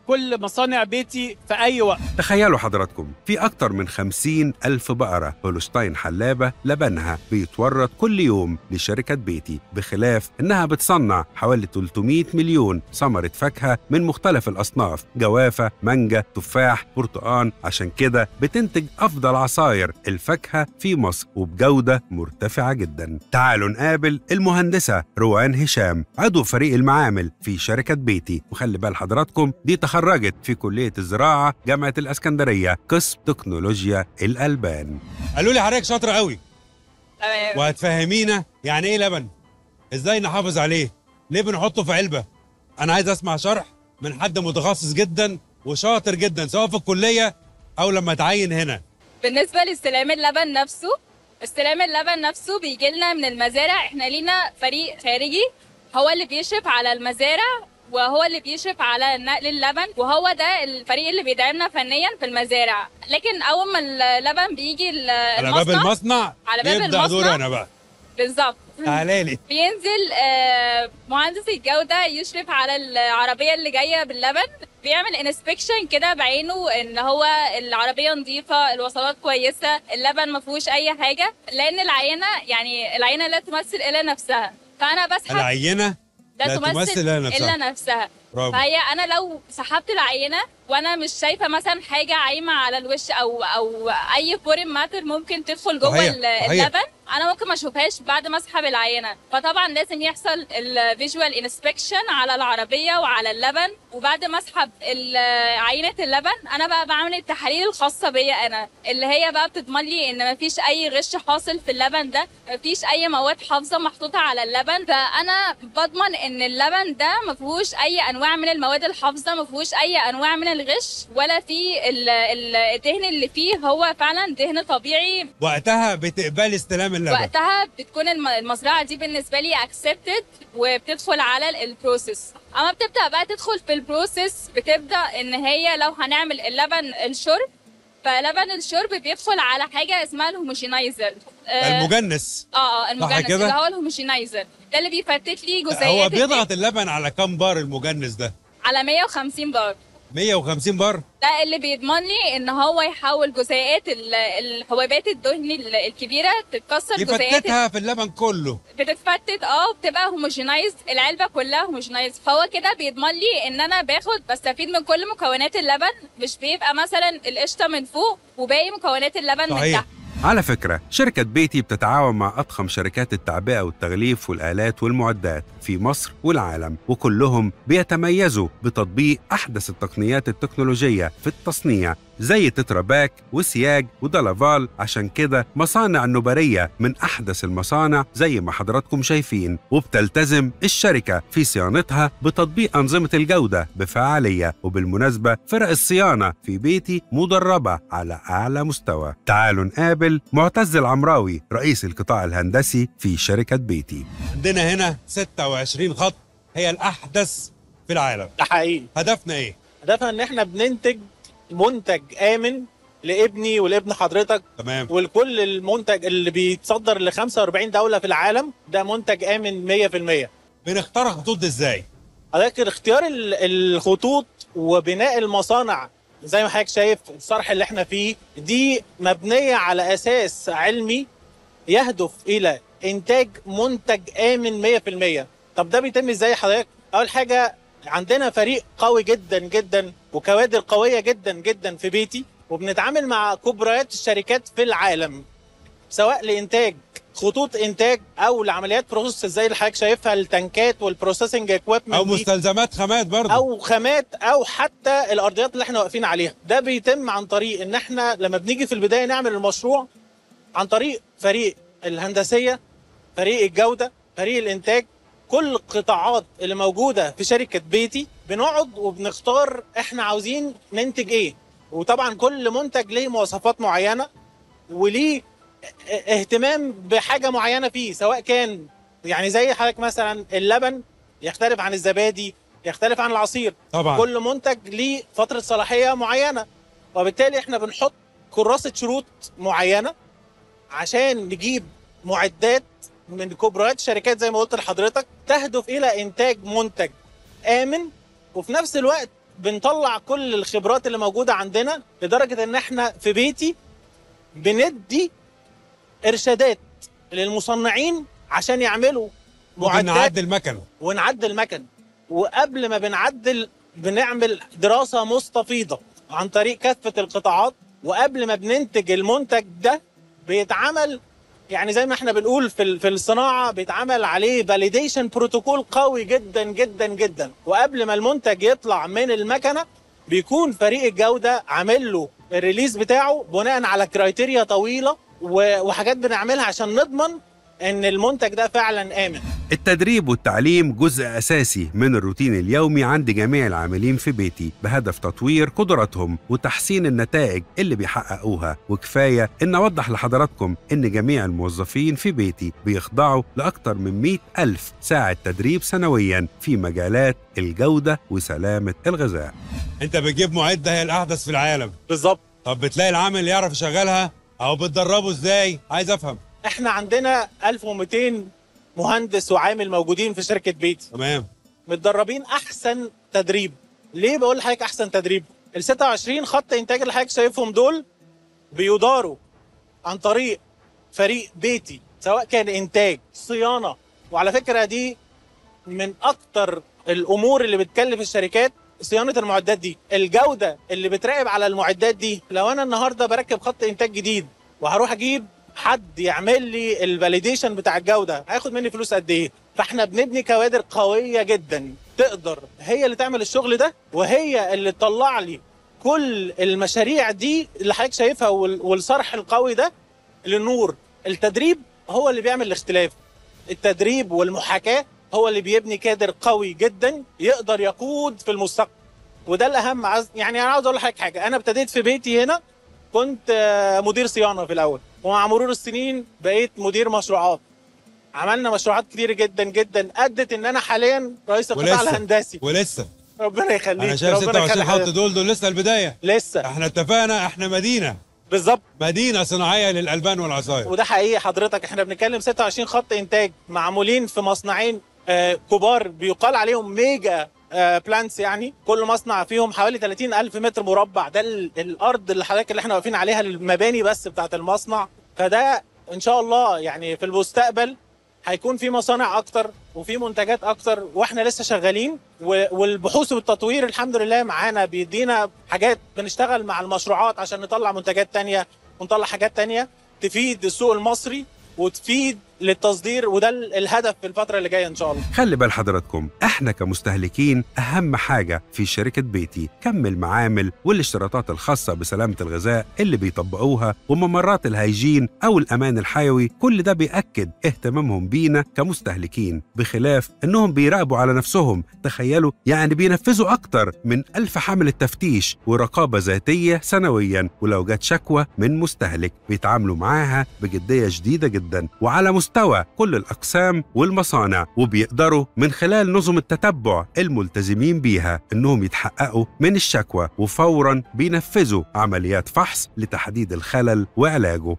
كل مصانع بيتي في أي وقت. تخيلوا حضراتكم في أكتر من خمسين ألف بقرة هولشتاين حلابة لبنها بيتورد كل يوم لشركة بيتي، بخلاف إنها بتصنع حوالي ثلاثمائة مليون ثمرة فاكهة من مختلف الأصناف، جوافة، مانجا، تفاح، برتقان. عشان كده بتنتج أفضل عصاير الفاكهة في مصر وبجودة مرتفعة جدا. تعالوا نقابل المهندسة روان هشام، عضو فريق المعامل في شركة بيتي. وخلي بال حضراتكم دي تخرجت في كلية الزراعة جامعة الإسكندرية قسم تكنولوجيا الألبان. قالوا لي حضرتك شاطره قوي تمام. وهتفهمينا يعني ايه لبن، ازاي نحافظ عليه، ليه بنحطه في علبه. انا عايز اسمع شرح من حد متخصص جدا وشاطر جدا سواء في الكليه او لما تعين هنا. بالنسبه لاستلام اللبن نفسه، استلام اللبن نفسه بيجي لنا من المزارع. احنا لينا فريق خارجي هو اللي بيشرف على المزارع وهو اللي بيشرف على نقل اللبن، وهو ده الفريق اللي بيدعمنا فنيا في المزارع. لكن اول ما اللبن بيجي على باب المصنع على باب يبدأ دور المصنع انا بقى. بالظبط. تعالى لي. بينزل آه، مهندس الجودة يشرف على العربية اللي جاية باللبن، بيعمل انسبكشن كده بعينه ان هو العربية نظيفة، الوصلات كويسة، اللبن ما فيهوش اي حاجة، لان العينة يعني العينة لا تمثل الا نفسها. فانا بسحب العينة لا, لا تمثل, تمثل الا نفسها, إلا نفسها. برافو. فهي انا لو سحبت العينه وانا مش شايفه مثلا حاجه عايمه على الوش او او اي فورين ماتر ممكن تدخل جوه صحيح. صحيح. اللبن، انا ممكن ما اشوفهاش بعد ما اسحب العينه. فطبعا لازم يحصل الفيجوال انسبكشن على العربيه وعلى اللبن، وبعد ما اسحب عينه اللبن انا بقى بعمل التحاليل الخاصه بيا انا، اللي هي بقى بتضمن لي ان مفيش اي غش حاصل في اللبن ده، مفيش اي مواد حافظه محطوطه على اللبن. فانا بضمن ان اللبن ده ما فيهوش اي انواع من المواد الحافظه، ما فيهوش اي انواع من الغش، ولا في الدهن اللي فيه هو فعلا دهن طبيعي. وقتها بتقبلي استلام اللبن؟ وقتها بتكون المزرعه دي بالنسبه لي اكسبتد وبتدخل على البروسيس. اما بتبدا بقى تدخل في البروسيس، بتبدا ان هي لو هنعمل اللبن الشرب، فلبن الشرب بيدخل على حاجه اسمها الهوموجينايزر. المجنس. اه اه المجنس كده؟ اللي هو الهوموجينايزر ده اللي بيفتت لي جزيئات. هو بيضغط اللبن على كام بار المجنس ده؟ على مية وخمسين بار. مية وخمسين بار؟ ده اللي بيضمن لي ان هو يحول جزيئات الحبيبات الدهن الكبيره تتكسر، جزيئات يفتتها في اللبن كله. بتتفتت اه وبتبقى هوموجينايز، العلبه كلها هوموجينايز. فهو كده بيضمن لي ان انا باخد بستفيد من كل مكونات اللبن، مش بيبقى مثلا القشطه من فوق وباقي مكونات اللبن صحيح. من تحت. على فكرة شركة بيتي بتتعاون مع أضخم شركات التعبئة والتغليف والآلات والمعدات في مصر والعالم، وكلهم بيتميزوا بتطبيق أحدث التقنيات التكنولوجية في التصنيع زي تتراباك وسياج ودلافال. عشان كده مصانع النوبرية من أحدث المصانع زي ما حضراتكم شايفين، وبتلتزم الشركة في صيانتها بتطبيق أنظمة الجودة بفعالية. وبالمناسبة فرق الصيانة في بيتي مدربة على أعلى مستوى. تعالوا نقابل معتز العمراوي رئيس القطاع الهندسي في شركة بيتي. عندنا هنا ستة وعشرين خط هي الأحدث في العالم. ده حقيقي. هدفنا إيه؟ هدفنا إن إحنا بننتج منتج آمن لابني ولابن حضرتك. تمام. والكل المنتج اللي بيتصدر ل خمسة وأربعين دولة في العالم ده منتج آمن مية في المية. بنختار الخطوط دي إزاي؟ حضرتك اختيار الخطوط وبناء المصانع زي ما حضرتك شايف الصرح اللي احنا فيه دي مبنية على أساس علمي يهدف إلى إنتاج منتج آمن مية في المية. طب ده بيتم إزاي حضرتك؟ أول حاجة عندنا فريق قوي جدا جدا وكوادر قوية جدا جدا في بيتي، وبنتعامل مع كبريات الشركات في العالم سواء لإنتاج خطوط إنتاج أو لعمليات بروسيس زي اللي حضرتك شايفها، التنكات والبروسيسنج اكويبمنت أو مستلزمات خامات برضه، أو خامات، أو حتى الأرضيات اللي احنا واقفين عليها. ده بيتم عن طريق إن احنا لما بنيجي في البداية نعمل المشروع عن طريق فريق الهندسية، فريق الجودة، فريق الإنتاج، كل القطاعات اللي موجودة في شركة بيتي بنقعد وبنختار احنا عاوزين ننتج ايه. وطبعا كل منتج ليه مواصفات معينة وليه اهتمام بحاجة معينة فيه، سواء كان يعني زي حضرتك مثلا اللبن يختلف عن الزبادي، يختلف عن العصير. طبعا كل منتج ليه فترة صلاحية معينة، وبالتالي احنا بنحط كراسة شروط معينة عشان نجيب معدات من كبريات الشركات زي ما قلت لحضرتك تهدف الى انتاج منتج امن، وفي نفس الوقت بنطلع كل الخبرات اللي موجوده عندنا، لدرجه ان احنا في بيتي بندي ارشادات للمصنعين عشان يعملوا ممكن نعدل المكن ونعدل المكن. وقبل ما بنعدل بنعمل دراسه مستفيضه عن طريق كافه القطاعات، وقبل ما بننتج المنتج ده بيتعمل يعني زي ما احنا بنقول في في الصناعه بيتعمل عليه فاليديشن بروتوكول قوي جدا جدا جدا. وقبل ما المنتج يطلع من المكنه بيكون فريق الجوده عامل له الريليز بتاعه بناء على كرايتيريا طويله وحاجات بنعملها عشان نضمن ان المنتج ده فعلا امن. التدريب والتعليم جزء أساسي من الروتين اليومي عند جميع العاملين في بيتي بهدف تطوير قدراتهم وتحسين النتائج اللي بيحققوها. وكفاية إن أوضح لحضراتكم إن جميع الموظفين في بيتي بيخضعوا لأكثر من مئة ألف ساعة تدريب سنوياً في مجالات الجودة وسلامة الغذاء. انت بتجيب معدة هي الأحدث في العالم بالظبط. طب بتلاقي العامل يعرف يشغلها أو بتدربه إزاي؟ عايز أفهم. احنا عندنا ألف ومئتين مهندس وعامل موجودين في شركه بيتي، تمام، متدربين احسن تدريب. ليه بقول لحضرتك احسن تدريب؟ ال ستة وعشرين خط انتاج اللي حضرتك شايفهم دول بيداروا عن طريق فريق بيتي، سواء كان انتاج، صيانه. وعلى فكره دي من اكتر الامور اللي بتكلف الشركات، صيانه المعدات دي، الجوده اللي بتراقب على المعدات دي. لو انا النهارده بركب خط انتاج جديد وهروح اجيب حد يعمل لي الفاليديشن بتاع الجوده، هياخد مني فلوس قد ايه؟ فاحنا بنبني كوادر قويه جدا تقدر هي اللي تعمل الشغل ده، وهي اللي تطلع لي كل المشاريع دي اللي حضرتك شايفها والصرح القوي ده للنور. التدريب هو اللي بيعمل الاختلاف. التدريب والمحاكاه هو اللي بيبني كادر قوي جدا يقدر يقود في المستقبل. وده الاهم. عز... يعني انا عاوز اقول لحضرتك حاجه، انا ابتديت في بيتي هنا كنت مدير صيانه في الاول، ومع مرور السنين بقيت مدير مشروعات. عملنا مشروعات كتير جدا جدا ادت ان انا حاليا رئيس القطاع الهندسي. ولسه ربنا يخليك. انا شايف ستة وعشرين خط دول دول لسه البدايه. لسه احنا اتفقنا احنا مدينه بالظبط، مدينه صناعيه للالبان والعصاير. وده حقيقي حضرتك. احنا بنتكلم ستة وعشرين خط انتاج معمولين في مصنعين آه كبار بيقال عليهم ميجا آه بلانتس، يعني كل مصنع فيهم حوالي ثلاثين ألف متر مربع. ده الارض اللي حضرتك اللي احنا واقفين عليها المباني بس بتاعه المصنع. فده ان شاء الله يعني في المستقبل هيكون في مصانع اكتر وفي منتجات اكتر، واحنا لسه شغالين. والبحوث والتطوير الحمد لله معانا بيدينا حاجات، بنشتغل مع المشروعات عشان نطلع منتجات تانية ونطلع حاجات تانية تفيد السوق المصري وتفيد للتصدير. وده الهدف في الفترة اللي جاية إن شاء الله. خلي بال حضراتكم، احنا كمستهلكين أهم حاجة في شركة بيتي كم المعامل والاشتراطات الخاصة بسلامة الغذاء اللي بيطبقوها وممرات الهيجين أو الأمان الحيوي. كل ده بيأكد اهتمامهم بينا كمستهلكين، بخلاف إنهم بيراقبوا على نفسهم. تخيلوا يعني بينفذوا أكتر من ألف حملة تفتيش ورقابة ذاتية سنوياً، ولو جت شكوى من مستهلك بيتعاملوا معاها بجدية شديدة جداً وعلى مستوى كل الأقسام والمصانع. وبيقدروا من خلال نظم التتبع الملتزمين بيها إنهم يتحققوا من الشكوى، وفوراً بينفذوا عمليات فحص لتحديد الخلل وعلاجه.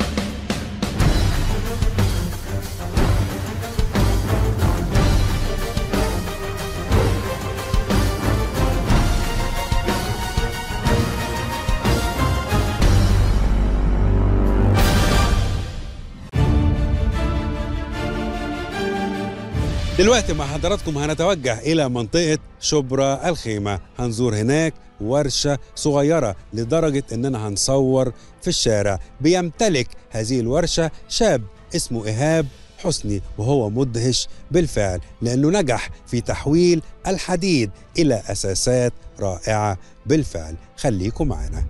دلوقتي مع حضراتكم هنتوجه إلى منطقة شبرا الخيمة. هنزور هناك ورشة صغيرة لدرجة إننا هنصور في الشارع. بيمتلك هذه الورشة شاب اسمه إيهاب حسني، وهو مدهش بالفعل لأنه نجح في تحويل الحديد إلى أساسات رائعة بالفعل. خليكم معنا.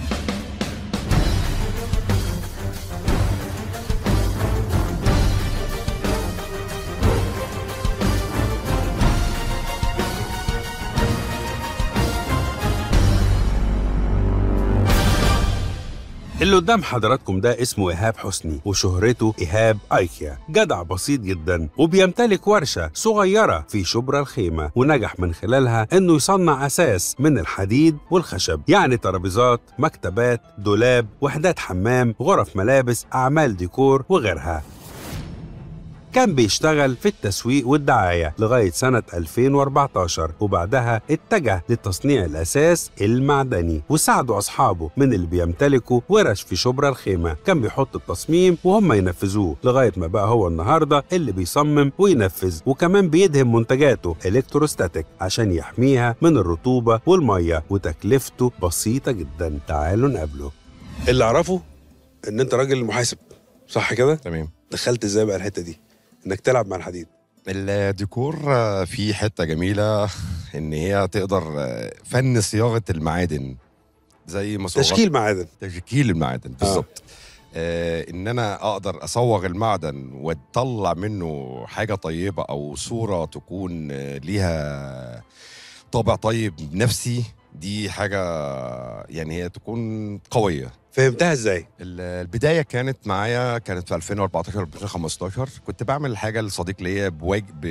اللي قدام حضراتكم ده اسمه إيهاب حسني، وشهرته إيهاب أيكيا. جدع بسيط جدا، وبيمتلك ورشة صغيرة في شبرا الخيمة، ونجح من خلالها إنه يصنع أساس من الحديد والخشب، يعني ترابيزات، مكتبات، دولاب، وحدات حمام، غرف ملابس، أعمال ديكور وغيرها. كان بيشتغل في التسويق والدعاية لغاية سنة ألفين وأربعتاشر، وبعدها اتجه لتصنيع الأساس المعدني وساعدوا أصحابه من اللي بيمتلكوا ورش في شبرا الخيمة. كان بيحط التصميم وهم ينفذوه لغاية ما بقى هو النهاردة اللي بيصمم وينفذ، وكمان بيدهن منتجاته الكتروستاتيك عشان يحميها من الرطوبة والمية، وتكلفته بسيطة جدا. تعالوا نقابله. اللي أعرفه إن أنت راجل محاسب، صح كده؟ تمام. دخلت إزاي بقى الحتة دي إنك تلعب مع الحديد؟ الديكور فيه حتة جميلة إن هي تقدر فن صياغة المعادن، زي مصوغات تشكيل معادن، تشكيل المعادن بالظبط. آه ان انا اقدر اصوغ المعدن واطلع منه حاجه طيبه او صوره تكون ليها طابع طيب نفسي، دي حاجه يعني هي تكون قويه. فهمتها ازاي؟ البدايه كانت معايا كانت في ألفين وأربعتاشر ألفين وخمستاشر، كنت بعمل حاجه لصديق ليا بواجب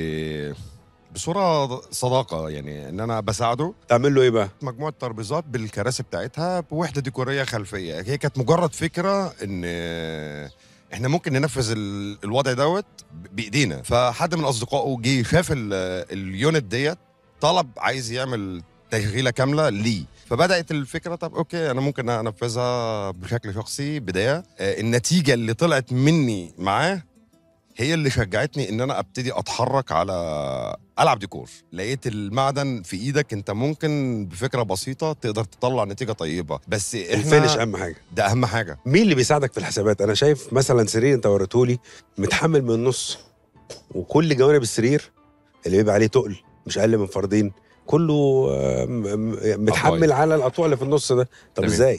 بصوره صداقه، يعني ان انا بساعده. تعمل له ايه بقى؟ مجموعه ترابيزات بالكراسي بتاعتها بوحده ديكوريه خلفيه. هي كانت مجرد فكره ان احنا ممكن ننفذ الوضع دوت بايدينا، فحد من اصدقائه جه شاف اليونت ديت، طلب عايز يعمل تشغيله كامله ليه، فبدات الفكره طب اوكي انا ممكن انفذها بشكل شخصي بدايه. النتيجه اللي طلعت مني معاه هي اللي شجعتني ان انا ابتدي اتحرك على العب ديكور. لقيت المعدن في ايدك، انت ممكن بفكره بسيطه تقدر تطلع نتيجه طيبه، بس احنا الفينش اهم حاجه. ده اهم حاجه. مين اللي بيساعدك في الحسابات؟ انا شايف مثلا سرير انت وريتهولي متحمل من النص، وكل جوانب السرير اللي بيبقى عليه تقل مش اقل من فردين كله متحمل أطوي. على القطوع اللي في النص ده. طب ازاي؟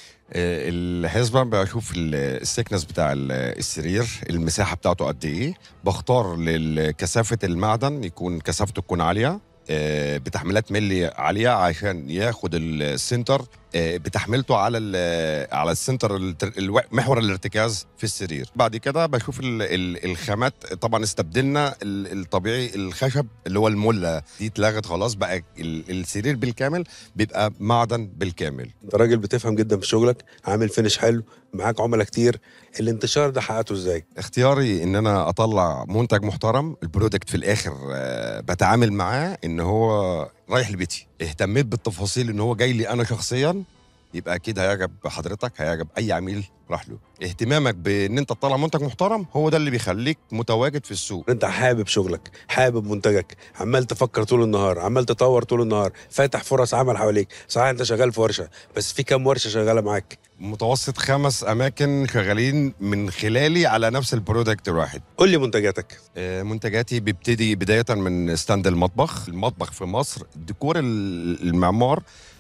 الحسبة بشوف السكنس بتاع السرير، المساحة بتاعته قد ايه، بختار لكثافة المعدن يكون كثافته تكون عالية بتحميلات ملي عالية عشان ياخد السنتر بتحميلته على على السنتر محور الارتكاز في السرير. بعد كده بشوف الخامات، طبعا استبدلنا الطبيعي الخشب اللي هو المله دي اتلغت خلاص، بقى السرير بالكامل بيبقى معدن بالكامل. انت راجل بتفهم جدا في شغلك، عامل فينش حلو، معاك عملاء كتير، الانتشار ده حققته ازاي؟ اختياري ان انا اطلع منتج محترم، البرودكت في الاخر بتعامل معاه ان هو رايح لبيتي. اهتميت بالتفاصيل ان هو جاي لي انا شخصيا، يبقى اكيد هيعجب حضرتك، هيعجب اي عميل راح له. اهتمامك بان انت تطلع منتج محترم هو ده اللي بيخليك متواجد في السوق. انت حابب شغلك، حابب منتجك، عمال تفكر طول النهار، عمال تطور طول النهار، فاتح فرص عمل حواليك. صحيح انت شغال في ورشه، بس في كام ورشه شغاله معاك؟ متوسط خمس اماكن شغالين من خلالي على نفس البرودكت الواحد. قول لي منتجاتك. آه منتجاتي بيبتدي بدايه من ستاند المطبخ. المطبخ في مصر ديكور المعمار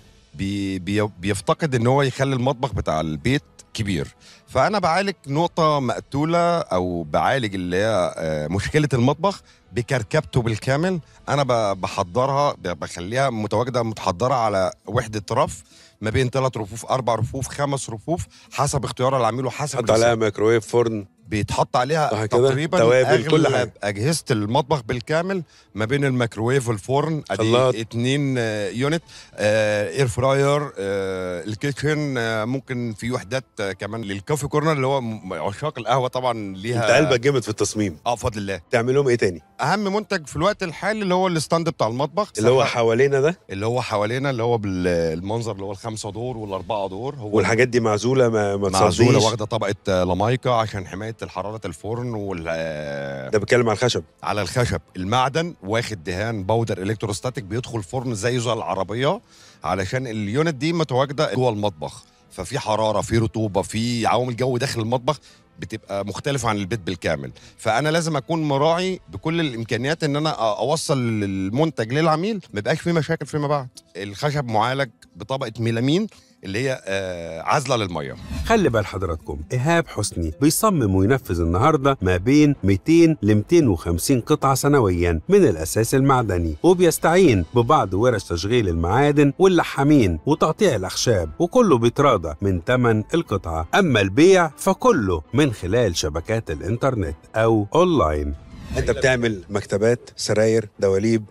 بي بي بيفتقد ان هو يخلي المطبخ بتاع البيت كبير، فانا بعالج نقطه مقتوله او بعالج اللي هي مشكله المطبخ بكركبته بالكامل. انا بحضرها بخليها متواجده متحضره على وحده رف ما بين ثلاث رفوف، اربع رفوف، خمس رفوف، حسب اختيار العميل وحسب حط عليها ميكروويف، فرن، بيتحط عليها تقريبا توابل، كل حاجه، اجهزه المطبخ بالكامل ما بين الميكروويف والفرن. ادي اتنين يونت، اير فراير، الكيتشن، ممكن في وحدات كمان للكوفي كورنر اللي هو عشاق القهوه طبعا ليها. انت قلبك جامد في التصميم. اه بفضل الله. تعمل لهم ايه تاني؟ اهم منتج في الوقت الحالي اللي هو الستاند بتاع المطبخ اللي هو حوالينا ده، اللي هو حوالينا اللي هو بالمنظر اللي هو الخمسه دور والاربعه دور. هو والحاجات دي معزوله ما ما معزوله، واخده طبقه لامايكا عشان حمايه الحراره الفرن. وال ده بتكلم على الخشب. على الخشب. المعدن واخد دهان باودر الكتروستاتيك، بيدخل فرن زي زي العربيه علشان اليونت دي متواجده جوه المطبخ، ففي حراره، في رطوبه، في عوامل جو داخل المطبخ بتبقى مختلفة عن البيت بالكامل. فأنا لازم أكون مراعي بكل الإمكانيات إن أنا أوصل المنتج للعميل ما يبقاش فيه مشاكل فيما بعد. الخشب معالج بطبقة ميلامين اللي هي عازله للميه. خلي بال حضراتكم، إيهاب حسني بيصمم وينفذ النهارده ما بين مئتين ل مئتين وخمسين قطعه سنويا من الاساس المعدني، وبيستعين ببعض ورش تشغيل المعادن واللحامين وتقطيع الاخشاب، وكله بيتراضى من ثمن القطعه. اما البيع فكله من خلال شبكات الانترنت او اونلاين. انت بتعمل مكتبات، سراير، دواليب،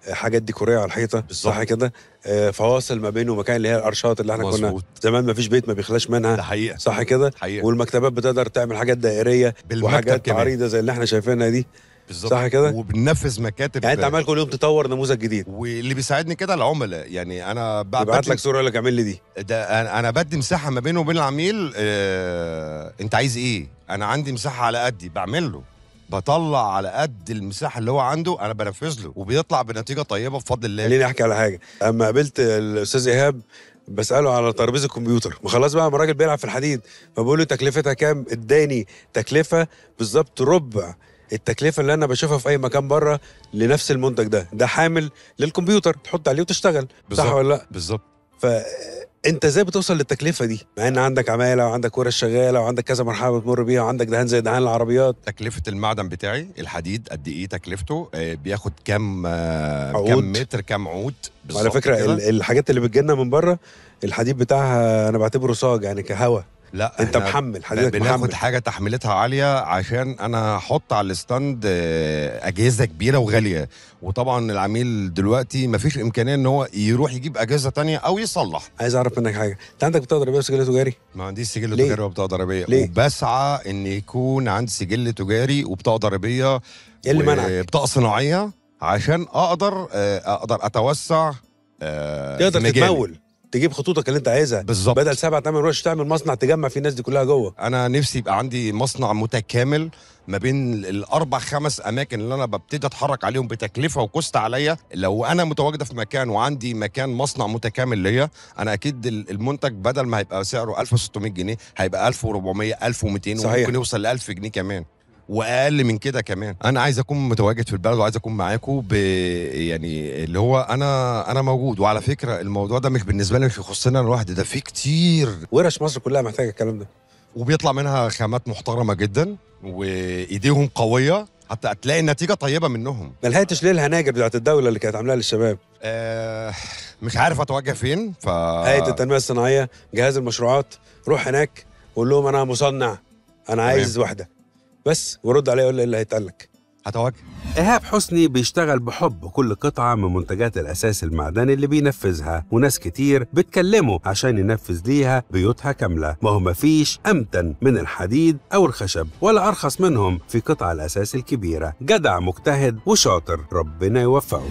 حاجات ديكوريه على الحيطه صح كده، آه، فواصل ما بينه ومكان اللي هي الارشات اللي احنا مظبوط. كنا زمان ما فيش بيت ما بيخلاش منها، ده حقيقه صح كده. حقيقة. والمكتبات بتقدر تعمل حاجات دائريه وحاجات كمان. عريضه زي اللي احنا شايفينها دي، بالظبط. صح كده. وبننفذ مكاتب، يعني انت عمال كل يوم تطور نموذج جديد، واللي بيساعدني كده العملاء. يعني انا يبعت لك صوره يقول لك اعمل لي دي. ده انا أنا بدي مساحه ما بينه وبين العميل. اه انت عايز ايه؟ انا عندي مساحه على قدي بعمل له، بطلع على قد المساحه اللي هو عنده انا بنفذ له، وبيطلع بنتيجه طيبه بفضل الله. خليني احكي على حاجه. اما قابلت الاستاذ ايهاب بساله على ترابيزه الكمبيوتر، ما خلاص بقى الراجل بيلعب في الحديد، فبقول له تكلفتها كام؟ اداني تكلفه بالظبط ربع التكلفه اللي انا بشوفها في اي مكان بره لنفس المنتج ده. ده حامل للكمبيوتر تحط عليه وتشتغل، صح ولا لا؟ بالظبط. فانت ازاي بتوصل للتكلفه دي مع ان عندك عماله وعندك ورش شغاله وعندك كذا مرحله بتمر بيها وعندك دهان زي دهان العربيات؟ تكلفه المعدن بتاعي الحديد قد ايه تكلفته؟ آه بياخد كام آه عود. كام متر كام عود؟ على فكره كده. ال- الحاجات اللي بتجيلنا من بره الحديد بتاعها انا بعتبره صاج، يعني كهوا. لا انت إحنا محمل حديدك، بناخد محمل حاجه تحميلتها عاليه عشان انا احط على الستاند آه، اجهزه كبيره وغاليه. وطبعا العميل دلوقتي مفيش امكانيه ان هو يروح يجيب اجهزه تانية او يصلح. عايز اعرف منك حاجه، انت عندك بطاقه ضريبيه وسجل تجاري؟ ما عنديش سجل ليه؟ تجاري وبطاقه ضريبيه، ليه؟ وبسعى ان يكون عندي سجل تجاري وبطاقه ضريبيه ايه اللي منعك؟ وبطاقه صناعيه عشان اقدر آه، اقدر اتوسع آه، تقدر في مجالي. تتمول تجيب خطوطك اللي انت عايزها بالظبط. بدل سبع ثمان ورش تعمل مصنع تجمع فيه الناس دي كلها جوه. انا نفسي يبقى عندي مصنع متكامل ما بين الاربع خمس اماكن اللي انا ببتدي اتحرك عليهم بتكلفه وكوست عليا. لو انا متواجده في مكان وعندي مكان مصنع متكامل ليا، انا اكيد المنتج بدل ما هيبقى سعره ألف وستمية جنيه هيبقى ألف وأربعمية ألف ومئتين، صحيح. وممكن يوصل ل ألف جنيه كمان واقل من كده كمان. انا عايز اكون متواجد في البلد وعايز اكون معاكم ب يعني اللي هو انا انا موجود. وعلى فكره الموضوع ده مش بالنسبه لي مش يخصني انا لوحدي، ده في كتير ورش مصر كلها محتاجه الكلام ده، وبيطلع منها خامات محترمه جدا وايديهم قويه، حتى هتلاقي النتيجه طيبه منهم. ما لحقتش ليه الهناجر بتاعت الدوله اللي كانت عاملاها للشباب؟ آه مش عارف اتوجه فين. ف هيئه التنميه الصناعيه، جهاز المشروعات، روح هناك وقول لهم انا مصنع، انا عايز واحده بس، ورد عليه يقول لي ايه اللي هيتقال لك. هتوجه. إيهاب حسني بيشتغل بحب كل قطعة من منتجات الأساس المعدني اللي بينفذها، وناس كتير بتكلمه عشان ينفذ ليها بيوتها كاملة. ما هو مفيش أمتن من الحديد أو الخشب ولا أرخص منهم في قطع الأساس الكبيرة. جدع مجتهد وشاطر، ربنا يوفقه.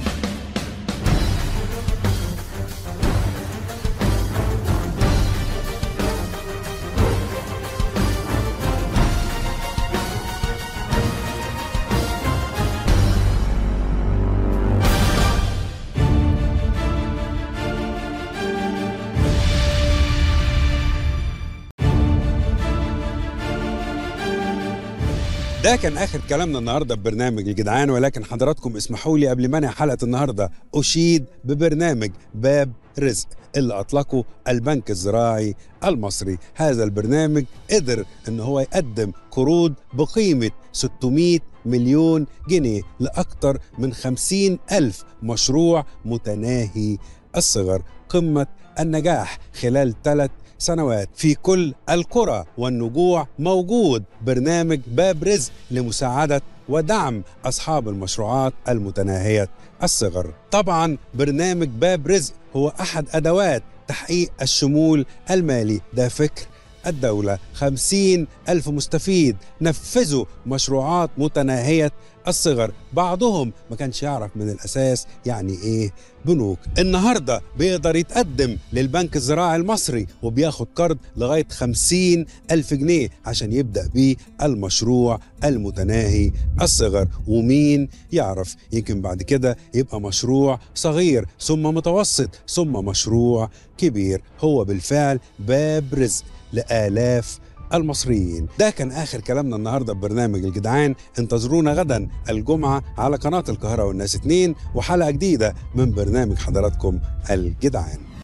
ده كان اخر كلامنا النهارده ببرنامج الجدعان، ولكن حضراتكم اسمحوا لي قبل ما انهي حلقه النهارده اشيد ببرنامج باب رزق اللي اطلقه البنك الزراعي المصري. هذا البرنامج قدر ان هو يقدم قروض بقيمه ستمائة مليون جنيه لاكثر من خمسين ألف مشروع متناهي الصغر. قمه النجاح خلال ثلاث سنوات في كل القرى والنجوع. موجود برنامج باب رزق لمساعدة ودعم أصحاب المشروعات المتناهية الصغر. طبعا برنامج باب رزق هو أحد أدوات تحقيق الشمول المالي. ده فكر الدولة. خمسين ألف مستفيد نفذوا مشروعات متناهية الصغر، بعضهم ما كانش يعرف من الأساس يعني إيه بنوك. النهاردة بيقدر يتقدم للبنك الزراعي المصري وبياخد قرض لغاية خمسين ألف جنيه عشان يبدأ بيه المشروع المتناهي الصغر. ومين يعرف يمكن بعد كده يبقى مشروع صغير ثم متوسط ثم مشروع كبير. هو بالفعل باب رزق لآلاف المصريين. ده كان آخر كلامنا النهاردة ببرنامج الجدعان. انتظرونا غدا الجمعة على قناة القاهرة والناس اتنين وحلقة جديدة من برنامج حضراتكم الجدعان.